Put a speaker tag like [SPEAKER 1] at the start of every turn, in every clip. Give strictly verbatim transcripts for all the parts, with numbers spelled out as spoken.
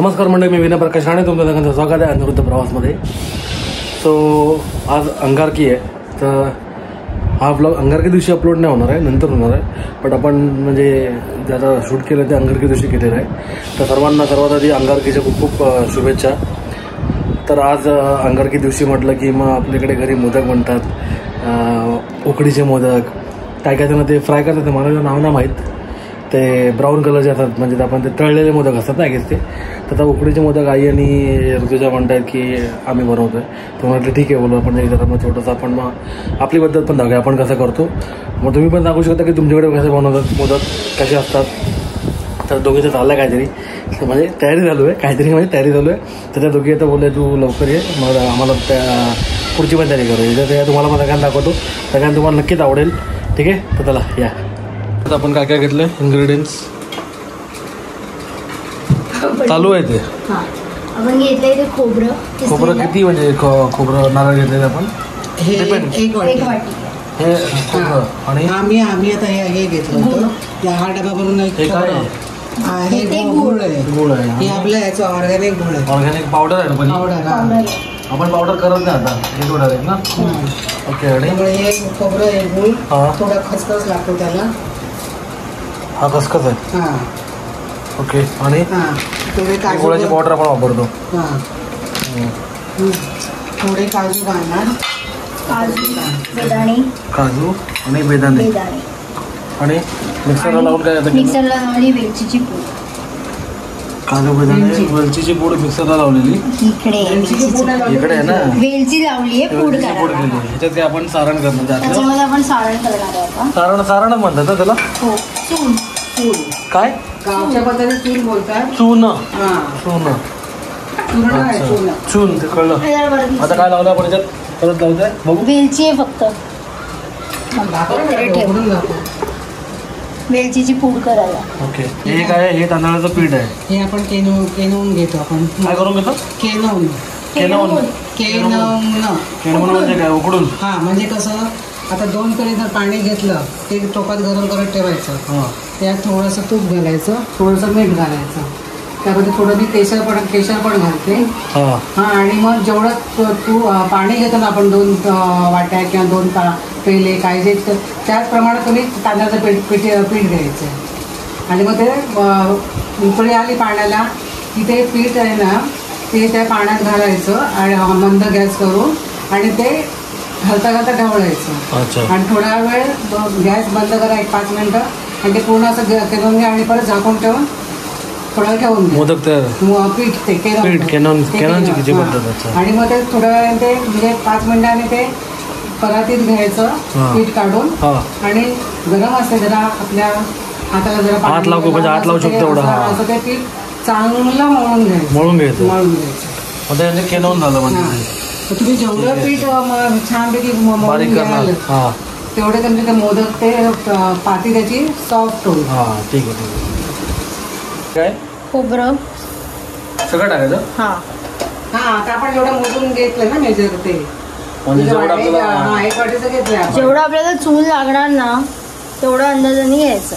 [SPEAKER 1] नमस्कार मंडळी, मी विनय प्रकाश राणे, तुमचं सगळ्यांचं स्वागत आहे अनिरुद्ध प्रवासमध्ये. सो आज अंगारकी आहे, तर हा ब्लॉग अंगारकी दिवशी अपलोड नाही होणार आहे, नंतर होणार आहे. बट आपण म्हणजे ज्याला शूट केलं ते अंगारकी दिवशी केलेलं आहे. तर सर्वांना सर्वात आधी अंगारकीच्या खूप खूप शुभेच्छा. तर आज अंगारकी दिवशी म्हटलं की मग आपल्याकडे घरी मोदक बनतात, उकडीचे मोदक, काय काय त्यांना ते फ्राय करतात, ते मला नाव नाही माहीत, ते ब्राऊन कलरचे असतात, म्हणजे आपण ते तळलेले मोदक असतात ना गेस ते. तर आता उकडीचे मोदक आई आणि ऋतुजा म्हणतात की आम्ही बनवतो आहे. तर म्हटलं ठीक आहे, बोलू आपण जरा मग छोटंसं आपण मग आपली पद्धत पण दाखवूया आपण कसं करतो. मग तुम्ही पण सांगू शकता की तुमच्याकडे कसे बनवतात मोदक, कसे असतात. तर दोघीचं चाललं आहे काहीतरी, म्हणजे तयारी चालू आहे, काहीतरी म्हणजे तयारी चालू आहे. तर त्या दोघी आता बोलले तू लवकर ये, मग आम्हाला त्या पुढची पण तयारी करू. तर त्या तुम्हाला पण सगळ्यांना दाखवतो, सगळ्यांना तुम्हाला नक्कीच आवडेल. ठीक आहे, तर चला या. आता आपण काय काय घेतलं इन्ग्रेडियंट्स चालू आहे ते
[SPEAKER 2] आपण घेतलंय ते खोबरं.
[SPEAKER 1] खोबरं किती म्हणजे खोबरं नारळ घेतलेलं आपण
[SPEAKER 3] हे एक वाटी
[SPEAKER 1] हे खोबरं. आणि
[SPEAKER 3] आम्ही आम्ही आता हे हे घेतलं होतं त्या हा डबा भरून एक
[SPEAKER 1] हे काय
[SPEAKER 3] हे गुळ आहे.
[SPEAKER 1] गुळ आहे,
[SPEAKER 3] हे आपलं याचं ऑर्गॅनिक गुळ आहे,
[SPEAKER 1] ऑर्गॅनिक पावडर आहे ना. पण
[SPEAKER 3] पावडर
[SPEAKER 1] आपण पावडर करत नाही आता, हे गुळ आहे ना. ओके. आणि
[SPEAKER 3] त्यामुळे हे खोबरं हे गुळ थोडा खसखस लागतो त्याला.
[SPEAKER 1] हा खसखस आहे.
[SPEAKER 3] हां
[SPEAKER 1] ओके. आणि
[SPEAKER 3] थोडे काजू,
[SPEAKER 1] गुळाची पावडर आपण वापरतो.
[SPEAKER 3] हां थोडे काजू घालणार,
[SPEAKER 2] काजू बेदाणे,
[SPEAKER 1] काजू आणि बेदाणे. आणि मिक्सरला लावून काय
[SPEAKER 2] मिक्सरला लावली वेलचीची पूड,
[SPEAKER 1] काजू बेदाणे वेलचीची पूड मिक्सरला लावलेली.
[SPEAKER 2] इकडे
[SPEAKER 1] इकडे आहे ना
[SPEAKER 2] वेलची लावली आहे, पूड
[SPEAKER 1] पूड केली. ह्याच्यात काय आपण सारण करणार,
[SPEAKER 2] त्याच्यामध्ये आपण सारण करणार आहे आता.
[SPEAKER 1] सारण सारणच म्हणतात ना त्याला.
[SPEAKER 2] हो, चून.
[SPEAKER 3] चून
[SPEAKER 1] काय
[SPEAKER 3] गावच्या पद्धतीने चून बोलतात.
[SPEAKER 1] चून.
[SPEAKER 3] हां
[SPEAKER 1] चून
[SPEAKER 3] चून
[SPEAKER 1] चून ते कळलं. आता काय लावलं आपण याच्यात, परत लावतोय बघू.
[SPEAKER 2] वेलची आहे फक्त, वेलचीची पूड करायला.
[SPEAKER 1] ओके. हे काय आहे, हे तांदळाचं पीठ आहे.
[SPEAKER 3] हे आपण केनवून केनवून घेतो. आपण
[SPEAKER 1] काय करून घेतो?
[SPEAKER 3] केनवून
[SPEAKER 1] केनवून
[SPEAKER 3] केनवून
[SPEAKER 1] केनवून म्हणजे काय, उकडून.
[SPEAKER 3] हां म्हणजे कसं, आता दोन कढई जर पाणी घेतलं ते टोपात गरम करत ठेवायचं.
[SPEAKER 1] हां.
[SPEAKER 3] त्यात थोडंसं तूप घालायचं, थोडंसं मीठ घालायचं, त्यामध्ये थोडं मी केशर पण केशर पण घालते.
[SPEAKER 1] हां
[SPEAKER 3] हां आणि मग जेवढं तू पाणी घेतो ना आपण, दोन वाट्या किंवा दोन पा पेले काय जे, त्याचप्रमाणे तुम्ही तांदळाचं पीठ पीठ पीठ घ्यायचं. आणि मग ते उकळी आली पाण्याला की ते पीठ आहे ना ते त्या पाण्यात घालायचं आणि मंद गॅस करून, आणि ते घालता घालता ढवळायचं. आणि थोडा वेळ गॅस बंद करा, एक पाच मिनटं, आणि ते पूर्ण असं करून घ्या आणि परत झाकून ठेवून थोडा ठेवून घ्या.
[SPEAKER 1] मोदक तयार.
[SPEAKER 3] पीठ ते
[SPEAKER 1] पीठ केनॉन केनॉनची किती पद्धत.
[SPEAKER 3] आणि मग ते थोड्या वेळाने ते म्हणजे पाच मिनिटांनी ते परातीत घ्यायचं पीठ काढून. आणि गरम असते जरा, आपल्या हाताला जरा
[SPEAKER 1] हात लावू म्हणजे हात लावू शकतो एवढं.
[SPEAKER 3] असं ते पीठ चांगलं मळून घ्यायचं
[SPEAKER 1] मळून घ्यायचं
[SPEAKER 3] मळून घ्यायचं
[SPEAKER 1] आता याने केनॉन झालं म्हणजे.
[SPEAKER 3] तुम्ही जेवढं पीठ छानपैकी मळून घ्याल तेवढे तुमचे ते मोदक ते पाती त्याची सॉफ्ट होईल.
[SPEAKER 1] हां ठीक आहे ठीक आहे. काय
[SPEAKER 2] खोबरं
[SPEAKER 1] सगळं टाकायचं.
[SPEAKER 2] हां
[SPEAKER 3] हां आता आपण जेवढं मोजून घेतलं ना मेजर ते,
[SPEAKER 1] म्हणजे जेवढं
[SPEAKER 3] एक वाटीचं घेतलं,
[SPEAKER 2] जेवढं आपल्याला चूल लागणार ना तेवढं अंदाजाने घ्यायचं.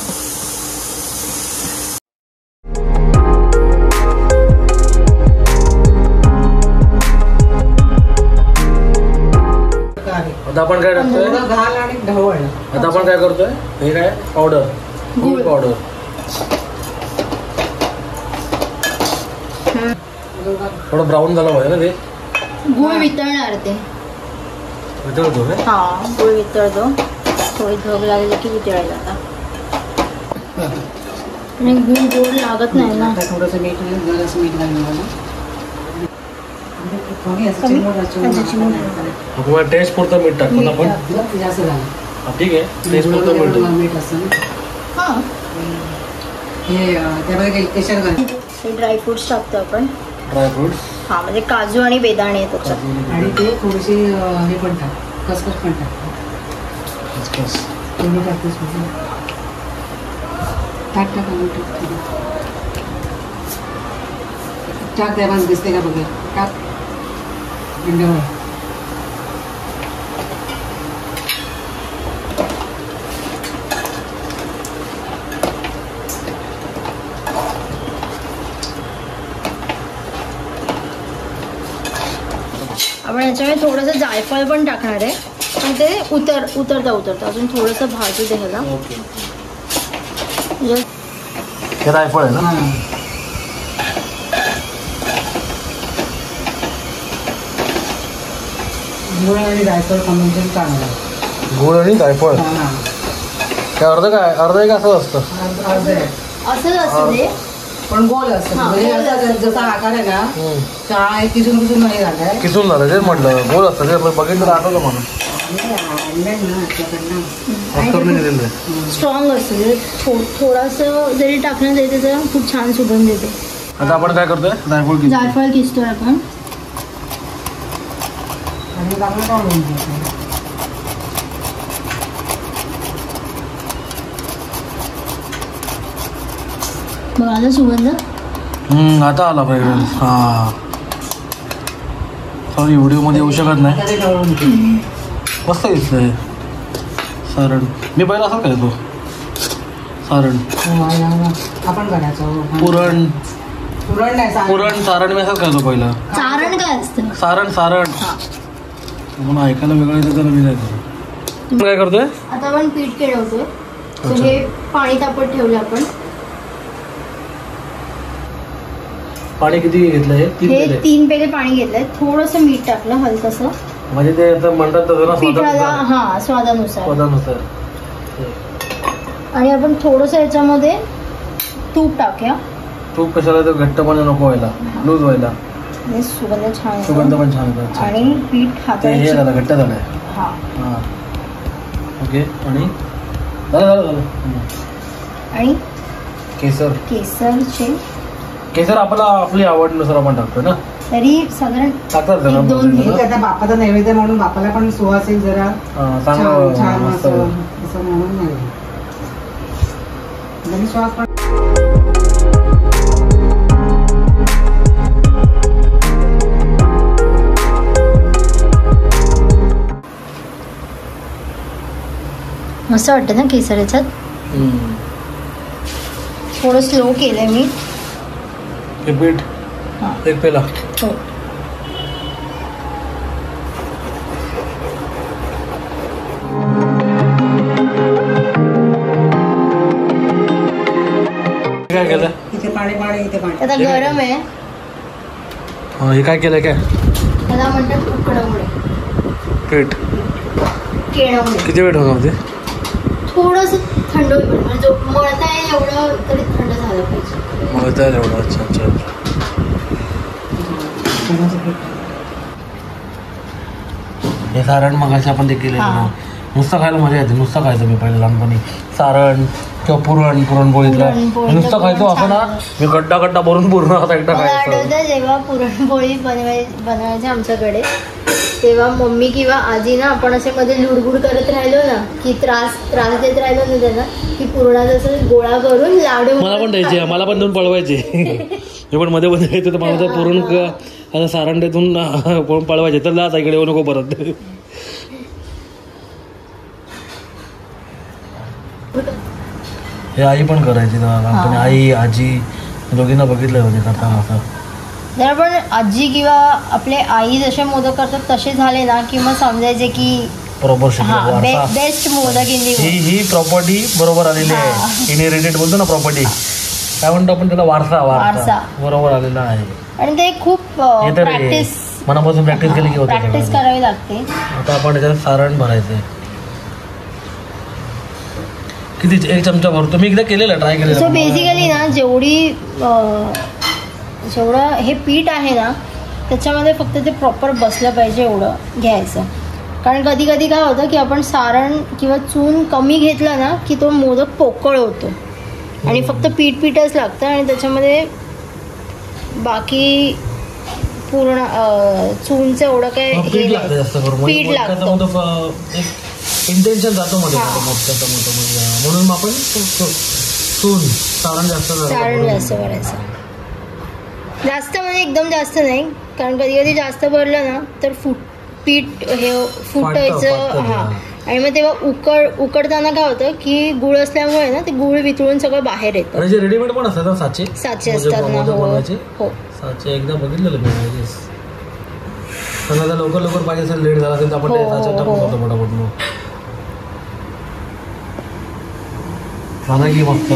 [SPEAKER 1] आता आपण काय टाकतोय,
[SPEAKER 3] घाल आणि ढवळ.
[SPEAKER 1] आता आपण काय करतोय, हे काय पावडर, गुळ पावडर. थोडं ब्राऊन झालं पाहिजे ना ते.
[SPEAKER 2] गुळ वितळणार ते.
[SPEAKER 1] वितळतो काय?
[SPEAKER 2] हा गुळ वितळतो, थोडी धग लागली की वितळायला आता. आणि गुळ गोड लागत नाही ना.
[SPEAKER 3] थोडंसं मीठ जरासं मीठ घालून
[SPEAKER 1] आपण टेस्ट पुरतं मीठ टाकतो आपण.
[SPEAKER 3] जास्त झालं
[SPEAKER 1] ठीक आहे, टेस्ट पुरतं मीठ
[SPEAKER 3] मीठ असं.
[SPEAKER 2] हां
[SPEAKER 3] हे त्यामध्ये केशर घाल.
[SPEAKER 2] हे ड्रायफ्रुट्स टाकतो आपण.
[SPEAKER 1] ड्रायफ्रुट्स
[SPEAKER 2] हा म्हणजे काजू आणि बेदाणे त्याच्यात.
[SPEAKER 3] आणि ते थोडेसे हे पण टाक, खसखस पण टाक.
[SPEAKER 1] खसखस
[SPEAKER 3] थोडी टाकतेस टाक टाक टाक त्यामध्ये दिसते का बघा. टाक इंडिया.
[SPEAKER 2] आपण याच्यामध्ये थोडंसं जायफळ पण टाकणार आहे, पण ते उतर उतरता उतरता अजून थोडंसं भाजू दे ह्याला.
[SPEAKER 1] ओके. हे जायफळ आहे ना.
[SPEAKER 3] गुळ आणि जायफळ कॉम्बिनेशन चांगलं.
[SPEAKER 1] गुळ आणि जायफळ काय अर्ध काय अर्ध एक असं असतं.
[SPEAKER 2] असंच असतं ते,
[SPEAKER 3] पण गोल असतं. म्हणजे याचा जसा आकार आहे ना चहा एक किसून किसून नाही झालाय.
[SPEAKER 1] किसून झालं तेच म्हटलं. गोल असतं ते बघितलं आठवलं म्हणून.
[SPEAKER 2] स्ट्रॉंग असतं. थोडंसं जरी टाकलं तरी त्याचं खूप छान सुगंध येते.
[SPEAKER 1] आता आपण काय करतोय जायफळ
[SPEAKER 2] जायफळ किसतोय आपण.
[SPEAKER 3] आणि चांगलं काढून
[SPEAKER 2] बघ आला सुगंध.
[SPEAKER 1] हम्म आता आला फ्रेग्रन्स. हा सॉरी व्हिडिओ मध्ये येऊ शकत नाही. मस्त दिसतंय सारण. मी पहिला असं खायचो सारण.
[SPEAKER 3] आपण करायचं
[SPEAKER 1] पुरण
[SPEAKER 3] पुरण नाही
[SPEAKER 1] पुरण सारण मी असंच खायचो पहिला.
[SPEAKER 2] सारण काय असतं?
[SPEAKER 1] सारण सारण म्हणून ऐकायला वेगळं येतं तर मी नाही करतो. काय करतोय
[SPEAKER 2] आता आपण पीठ केळवतोय. तर हे पाणी तापत ठेवलं आपण.
[SPEAKER 1] पाणी किती घेतलंय?
[SPEAKER 2] हे तीन पेले पाणी घेतलंय. थोडंसं मीठ टाकलं हलकसं,
[SPEAKER 1] म्हणजे ते आता म्हणतात तसं ना
[SPEAKER 2] पिठाला. हा स्वादानुसार
[SPEAKER 1] स्वादानुसार.
[SPEAKER 2] आणि आपण थोडंसं याच्यामध्ये तूप टाकूया.
[SPEAKER 1] तूप कशाला तर घट्टपणा नको व्हायला, लूज व्हायला.
[SPEAKER 2] सुगंध छान येतो.
[SPEAKER 1] सुगंध पण छान येतो.
[SPEAKER 2] आणि पीठ हाताने
[SPEAKER 1] हे झालं घट्ट झालंय.
[SPEAKER 2] हा
[SPEAKER 1] हा ओके. आणि झालं झालं झालं.
[SPEAKER 2] आणि
[SPEAKER 1] केसर
[SPEAKER 2] केसरचे
[SPEAKER 1] केसर आपला आपली आवडनुसार आपण टाकतो ना.
[SPEAKER 2] तरी साधारण
[SPEAKER 1] टाकतात
[SPEAKER 2] एक दोन
[SPEAKER 3] हे आता बापाचा नैवेद्य म्हणून बापाला पण सुवास येईल जरा छान छान असं असं म्हणून नाही जरी श्वास पण.
[SPEAKER 2] मस्त वाटतं ना केसर याच्यात. थोडं स्लो केलंय मी.
[SPEAKER 1] हे पीठ एक पेला.
[SPEAKER 2] हो.
[SPEAKER 1] काय केलं?
[SPEAKER 3] इथे पाणी पाणी इथे पाणी.
[SPEAKER 2] आता गरम आहे.
[SPEAKER 1] हे काय केलंय काय?
[SPEAKER 2] त्याला म्हणतात उकडवणे.
[SPEAKER 1] पीठ
[SPEAKER 2] केळवणे.
[SPEAKER 1] किती वेळ ठेवणार ते?
[SPEAKER 2] थोडंसं थंड होईल म्हणजे जो मळता येईल एवढं तरी थंड झालं पाहिजे.
[SPEAKER 1] मळता येईल एवढं. अच्छा अच्छा. हे सारण मगाशी आपण ते केलेलं ना. नुसतं खायला मजा येते. नुसतं खायचं मी पहिले लहानपणी सारण किंवा पुरण पुरणपोळीतलं नुसतं खायचो असं ना. मी गड्डा गड्डा भरून पूर्ण असा एकटा
[SPEAKER 2] मला
[SPEAKER 1] खायचो.
[SPEAKER 2] आठवतं जेव्हा पुरणपोळी बनवाय बनवायचे आमच्याकडे, तेव्हा मम्मी किंवा आजी ना आपण असे मध्ये लुडबुड करत राहिलो ना की त्रास त्रास देत राहिलो ना त्यांना की पुरणाचा असं गोळा करून लाडू.
[SPEAKER 1] मला पण द्यायचे, मला पण देऊन पळवायचे. मी पण मध्ये मध्ये येतो तर मला तर पुरण असं सारण देतून पुरण पळवायचे. तर लाच इकडे येऊ नको परत. हे आई पण करायची लहानपणी. आई आजी दोघींना बघितलंय म्हणजे करताना असं.
[SPEAKER 2] जर आपण आजी किंवा आपले आई जसे मोदक करतात तसे झाले ना की मग समजायचे की
[SPEAKER 1] बरोबर
[SPEAKER 2] बेस्ट मोदक इन दी.
[SPEAKER 1] ही ही प्रॉपर्टी बरोबर आलेली आहे. इनहेरिटेड बोलतो ना प्रॉपर्टी. काय म्हणतो आपण त्याला? वारसा. वारसा बरोबर आलेला आहे.
[SPEAKER 2] आणि ते खूप प्रॅक्टिस
[SPEAKER 1] मनापासून प्रॅक्टिस केली की होतं.
[SPEAKER 2] प्रॅक्टिस करावी लागते.
[SPEAKER 1] आता आपण त्याच्यात सारण भरायचंय. किती? एक चमचा भरतो मी. एकदा केलेलं ट्राय केलेलं.
[SPEAKER 2] सो बेसिकली ना जेवढी जेवढं हे पीठ आहे ना त्याच्यामध्ये फक्त ते प्रॉपर बसलं पाहिजे एवढं घ्यायचं. कारण कधी कधी काय होतं की आपण सारण किंवा चून कमी घेतलं ना की तो मोदक पोकळ होतो आणि फक्त पीठ पीठच लागतं आणि त्याच्यामध्ये बाकी पूर्ण चूनचं एवढं काय
[SPEAKER 1] पीठ लागतं.
[SPEAKER 2] पीठ लागतं.
[SPEAKER 1] इंटेन्शन जातो मध्ये म्हणून आपण चून सारण जास्त
[SPEAKER 2] सारण जास्त करायचं. जास्त म्हणजे एकदम जास्त नाही कारण कधी कधी जास्त भरलं ना तर फुट पीठ हे फुटायचं. हा आणि मग तेव्हा उकड उकडताना काय होतं की गुळ असल्यामुळे ना ते गुळ वितळून सगळं बाहेर येतं.
[SPEAKER 1] आणि जे रेडीमेड पण असतात साचे
[SPEAKER 2] साचे असतात ना. हो
[SPEAKER 1] साचे एकदा बघितलेलं मी. त्यांना जर लवकर लवकर पाहिजे असेल, लेट झाला असेल तर आपण
[SPEAKER 2] हो,
[SPEAKER 1] ते साच्यात टाकून
[SPEAKER 2] हो.
[SPEAKER 1] करतो पटापट मग. झाला की मस्त.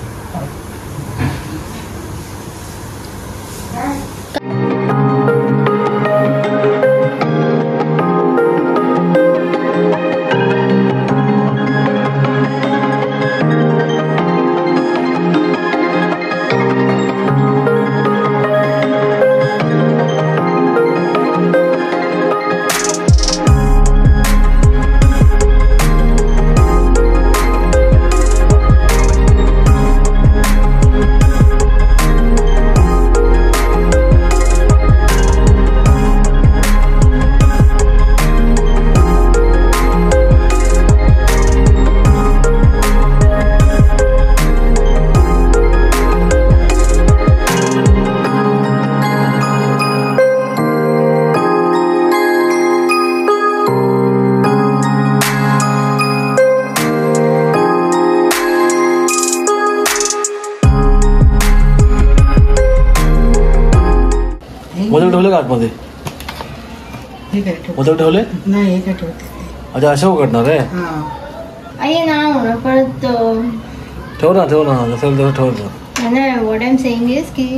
[SPEAKER 1] मोदक ठेवले का आतमध्ये?
[SPEAKER 3] हे काय ठेवते?
[SPEAKER 1] मोदक ठेवले?
[SPEAKER 3] नाही हे काय ठेवते?
[SPEAKER 1] अच्छा अशा उघडणार आहे.
[SPEAKER 3] हा
[SPEAKER 2] आई ना होणार परत अं,
[SPEAKER 1] ठेव ना ठेव ना जसं तसं ठेवायचं.
[SPEAKER 2] नाही what I am saying is की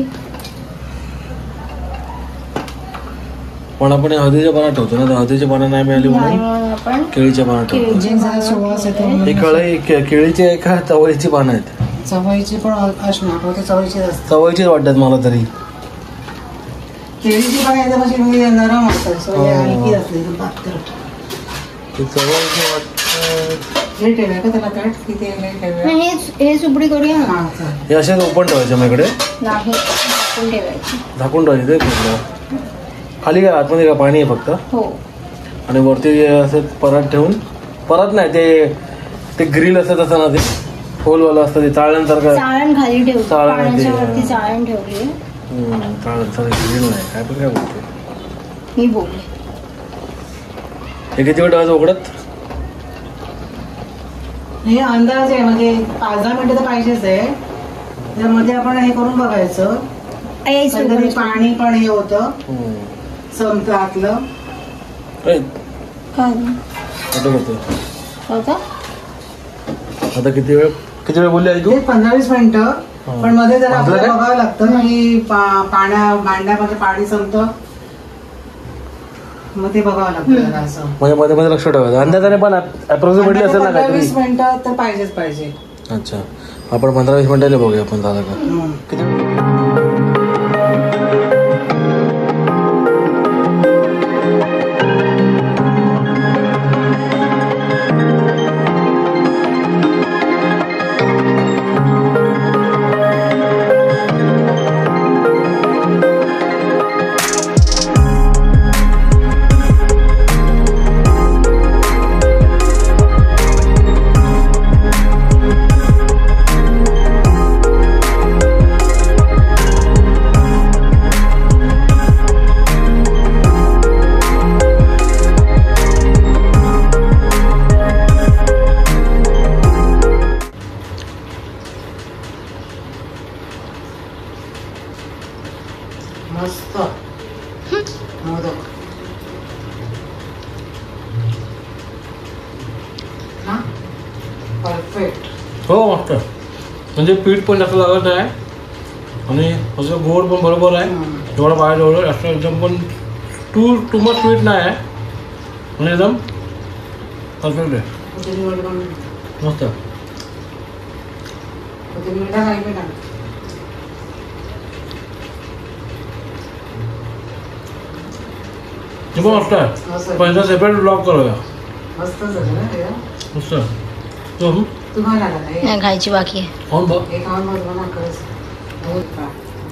[SPEAKER 1] पण आपण हळदीच्या पानात ठेवतो ना, तर हळदीच्या पानं नाही मिळाली
[SPEAKER 2] नाही
[SPEAKER 1] म्हणून
[SPEAKER 2] म्हणून आपण
[SPEAKER 1] केळीच्या पानात ठेवतो.
[SPEAKER 2] केळीची
[SPEAKER 3] म्हणजे जरा सुवास येतो
[SPEAKER 1] ही
[SPEAKER 3] म्हणून.
[SPEAKER 1] कळई के- केळीची आहे का चवळीची पानं आहेत?
[SPEAKER 3] चवळीची पण असणार, बहुतेक चवळीचीच असते.
[SPEAKER 1] चवळीचीच वाटतात मला तरी.
[SPEAKER 3] केळीची पण एकदम अशी म्हणजे नरम असतात,
[SPEAKER 1] हो.
[SPEAKER 3] सवय हलकी असते एकदम पातळ.
[SPEAKER 1] ती चवळीची वाटतात.
[SPEAKER 3] हे ठेवूया का त्याला ताट की ते हे ठेवूया?
[SPEAKER 2] नाही, हे हे सुपडी करूया ना.
[SPEAKER 3] हा चालेल.
[SPEAKER 1] हे असेच ओपन ठेवायचे माझ्याकडे,
[SPEAKER 2] नाही आपण ठेवायची.
[SPEAKER 1] झाकून ठेवायचे ते पूर्ण. खाली काय आतमध्ये का पाणी आहे फक्त,
[SPEAKER 2] हो
[SPEAKER 1] आणि वरती असं परात ठेवून, परत नाही ते ते ग्रिल असतं तसं ना, ते होलवालं असतं ते चाळण्यासारखं.
[SPEAKER 2] चाळण खाली ठेवली,
[SPEAKER 1] चाळण ते,
[SPEAKER 2] पाण्याच्या
[SPEAKER 1] हा.
[SPEAKER 2] वरती चाळण ठेवली.
[SPEAKER 1] हम्म, चाळण्यासारखं ग्रिल नाही काय, पण काय बोलते.
[SPEAKER 2] मी बोलले
[SPEAKER 1] हे किती वेळ ठेवायचं उघडत?
[SPEAKER 3] हे अंदाज आहे, म्हणजे पाच दहा मिनिटं तर पाहिजेच आहे. त्यामध्ये आपण हे करून बघायचं,
[SPEAKER 2] आई
[SPEAKER 3] कधीतरी पाणी पण हे होतं
[SPEAKER 1] हम्म.
[SPEAKER 3] संपतं आतलं.
[SPEAKER 1] ए,
[SPEAKER 2] काय
[SPEAKER 1] आता होतं.
[SPEAKER 2] होतं?
[SPEAKER 1] आता किती वेळ किती वेळ बोलली आई तू?
[SPEAKER 3] ते पंधरा वीस मिनिटं,
[SPEAKER 1] हा.
[SPEAKER 3] पण मध्ये जरा
[SPEAKER 1] भाजलं
[SPEAKER 3] आपल्याला
[SPEAKER 1] काय?
[SPEAKER 3] बघावं लागतं की पा- पाण्या भांड्यामध्ये पाणी संपतं, मग ते बघावं लागतं जरा असं.
[SPEAKER 1] म्हणजे मध्ये मध्ये लक्ष ठेवायचं. अंदाजाने पण अप्रॉक्सिमेटली असेल ना
[SPEAKER 3] पंधरा
[SPEAKER 1] काहीतरी.
[SPEAKER 3] वीस मिनिटं तर पाहिजेच पाहिजे.
[SPEAKER 1] अच्छा, आपण पंधरा वीस मिनिटांनी बघूया आपण झालं का.
[SPEAKER 3] हम्म.
[SPEAKER 1] किती
[SPEAKER 3] मस्त मोदक. हा परफेक्ट.
[SPEAKER 1] हो मस्त. म्हणजे पीठ पण जास्त लागत आहे आणि असं गोड पण बरोबर आहे. जेवढं बाहेर जेवढं असं एकदम पण टू टू मच स्वीट नाही आहे, म्हणजे एकदम परफेक्ट आहे.
[SPEAKER 3] कोथिंबीर पण
[SPEAKER 1] मस्त.
[SPEAKER 3] कोथिंबीर टाकायची बेटा.
[SPEAKER 1] ते पण मस्त आहे.
[SPEAKER 3] असं.
[SPEAKER 1] पण याचा सेपरेट ब्लॉग करूया.
[SPEAKER 3] मस्त झालं ना ते.
[SPEAKER 1] मस्त. हम्म.
[SPEAKER 3] तुम्हाला काय
[SPEAKER 2] नाही खायची बाकी आहे.
[SPEAKER 1] खाऊन बघ.
[SPEAKER 3] हे खाऊन बघ ना खरंच. बहुत खा.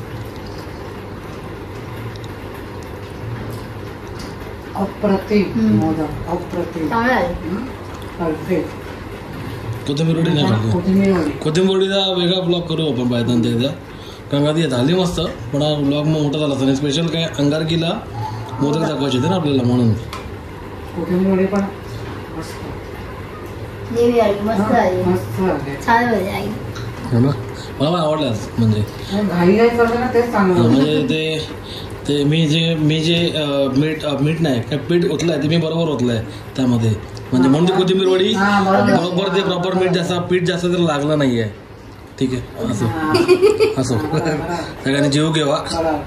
[SPEAKER 3] अप्रतिम
[SPEAKER 2] हम्म.
[SPEAKER 3] मोदक, अप्रतिम.
[SPEAKER 2] चांगलं आहे.
[SPEAKER 3] परफेक्ट.
[SPEAKER 1] कोथिंबीर वडी नाही टाकली.
[SPEAKER 3] कोथिंबीर वडी.
[SPEAKER 1] कोथिंबीर वडीचा वेगळा ब्लॉग करू आपण पाहिजे एकदा, कारण का ती झाली मस्त, पण हा ब्लॉग मग मोठा झाला असता. स्पेशल काय अंगारकीला मोदक दाखवायचे होते ना आपल्याला, म्हणून.
[SPEAKER 3] कोथिंबीर वडी पण मस्त.
[SPEAKER 2] देवी आली मस्त आली,
[SPEAKER 3] मस्त झाले.
[SPEAKER 2] छान झाली आई.
[SPEAKER 1] हो ना, मला पण आवडलं आज. म्हणजे
[SPEAKER 3] घाई घाई करतो ना तेच चांगलं.
[SPEAKER 1] म्हणजे ते ते मी जे मी जे अं, मीठ अं, मीठ नाही काय पीठ ओतलंय ते मी बरोबर ओतलंय त्यामध्ये, म्हणजे म्हणून ती कोथिंबीर वडी
[SPEAKER 3] हा, बरोबर.
[SPEAKER 1] बरोबर ते प्रॉपर मीठ जास्त पीठ जास्त तर लागलं नाहीये. ठीक आहे असो असो सगळ्यांनी जीव घेवा.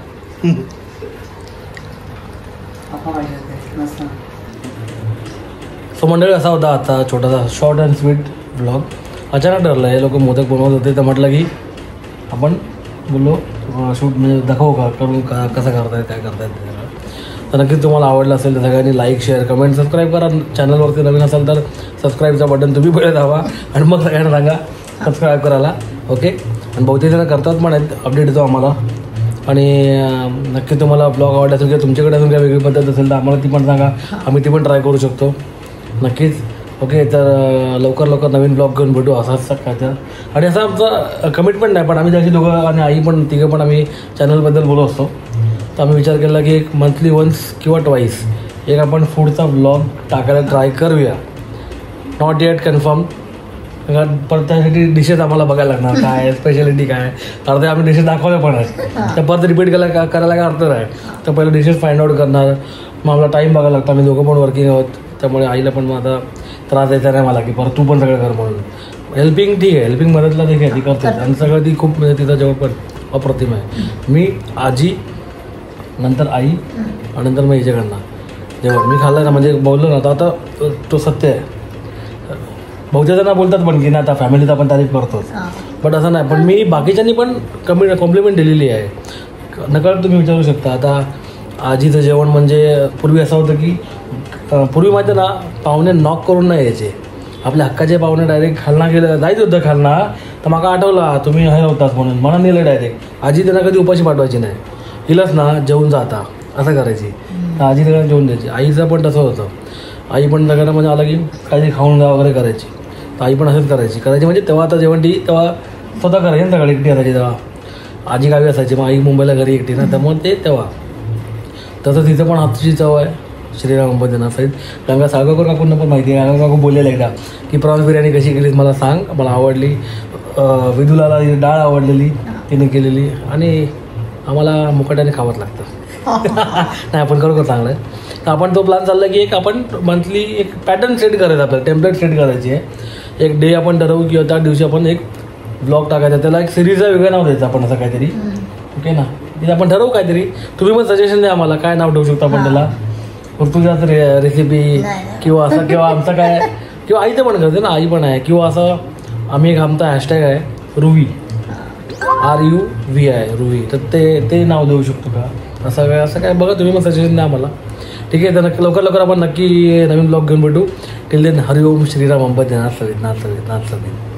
[SPEAKER 1] सो मंडळी असा होता आता छोटासा शॉर्ट अँड स्वीट ब्लॉग. अचानक ठरलं हे लोक मोदक बनवत होते तर म्हटलं की आपण बोललो शूट म्हणजे दाखवू का करून का कसं करतायत काय करतायत ते सगळं. तर नक्कीच तुम्हाला आवडलं असेल तर सगळ्यांनी लाईक शेअर कमेंट सबस्क्राईब करा. चॅनलवरती नवीन असेल तर सबस्क्राईबचा बटन तुम्ही पहिले दाबा आणि मग सगळ्यांना सांगा सबस्क्राईब करायला. ओके. आणि बहुतेक जण करतात पण आहेत, अपडेट येतो आम्हाला. आणि नक्की तुम्हाला ब्लॉग आवडला असेल किंवा तुमच्याकडे अजून काही वेगळी पद्धत असेल तर आम्हाला ती पण सांगा, आम्ही ती पण ट्राय करू शकतो नक्कीच. ओके. तर लवकर लवकर नवीन ब्लॉग घेऊन भेटू असं असं काय तर. आणि असं आमचं कमिटमेंट नाही पण आम्ही जशी दोघं आणि आई पण तिघं पण आम्ही चॅनलबद्दल बोलत असतो. तर आम्ही विचार केला की एक मंथली वन्स किंवा ट्वाईस एक आपण फूडचा ब्लॉग टाकायला ट्राय करूया. नॉट येट कन्फर्म, परत त्यासाठी डिशेस आम्हाला बघायला लागणार काय स्पेशालिटी काय. अर्धे आम्ही डिशेस दाखवल्या पण आहेत तर परत रिपीट करायला करायला काय अर्थ नाही. तर पहिलं डिशेस फाइंड आउट करणार, मग आम्हाला टाईम बघायला लागतो. आम्ही दोघं पण वर्किंग आहोत त्यामुळे आईला पण मग आता त्रास द्यायचा नाही मला की परत तू पण सगळं कर म्हणून. हेल्पिंग ठीक आहे, हेल्पिंग मदतला देखील आहे ती करते आणि सगळं ती खूप म्हणजे तिचा जेवण पण अप्रतिम आहे. मी आजी नंतर आई आणि नंतर मग हिच्याकडनं जेवण मी खाल्लं ना म्हणजे बोललो ना तर आता तो सत्य आहे. बहुतेक जण बोलतात पण की ना आता फॅमिलीत आपण तारीफ करतोच बट असं नाही. पण मी बाकीच्यांनी पण कमी कॉम्प्लिमेंट दिलेली आहे. नकळत तुम्ही विचारू शकता. आता आजीचं जेवण म्हणजे पूर्वी असं होतं की पूर्वी माहिती ना पाहुणे नॉक करून नाही यायचे. आपल्या हक्काचे पाहुणे डायरेक्ट खालना गेलं जायचं होतं खालना तर मला आठवलं तुम्ही हे होतात म्हणून मला नेलं डायरेक्ट. आजी त्यांना कधी उपाशी पाठवायची नाही, हिलाच ना जेवून जाता असं करायची. तर आजी त्यांना जेवून द्यायची. आईचं पण तसं होतं. आई पण सगळ्यांना म्हणजे आलं की काहीतरी खाऊन जा वगैरे करायची. तर आई पण असंच करायची करायची म्हणजे तेव्हा आता जेवण ती तेव्हा स्वतः करायची ना सगळी एकटी असायची. तेव्हा आजी गावी असायची मग आई मुंबईला घरी एकटी ना त्यामुळे ते तेव्हा तसं तिचं पण हातची चव आहे श्रीराम अंबजना साईड. गंगा साळगावकर काकूंना पण माहिती आहे. गंगा काकू बोललेलं एकदा की प्रॉन्स बिर्याणी कशी केलीस मला सांग, मला आवडली. विदुलाला डाळ आवडलेली तिने केलेली आणि आम्हाला मुकाट्याने खावंच लागतं. नाही आपण खरोखर चांगलं आहे. तर आपण तो प्लॅन चालला की एक आपण मंथली एक पॅटर्न सेट करायचा, आपल्याला टेम्पलेट सेट करायची आहे. एक डे आपण ठरवू किंवा त्या दिवशी आपण एक ब्लॉग टाकायचा, त्याला एक सिरीजचा वेगळं नाव द्यायचं आपण असं काहीतरी. ओके ना. तिथे आपण ठरवू काहीतरी. तुम्ही पण सजेशन द्या आम्हाला काय नाव ठेवू शकतो आपण त्याला. तुझ्याच रे रेसिपी किंवा असं किंवा आमचं काय किंवा आईचं पण करते ना आई पण आहे किंवा असं आम्ही एक आमचा हॅशटॅग आहे रुवी आर यू व्ही आहे रुवी. तर ते ते नाव देऊ शकतो का असं काय असं काय बघा तुम्ही मग सजेशन द्या आम्हाला. ठीक आहे. तर नक्की लवकर लवकर आपण नक्की नवीन ब्लॉग घेऊन भेटू. टिल देन हरिओम श्रीराम अंबा नाथ सवित नाथ सवित नाथ सवित.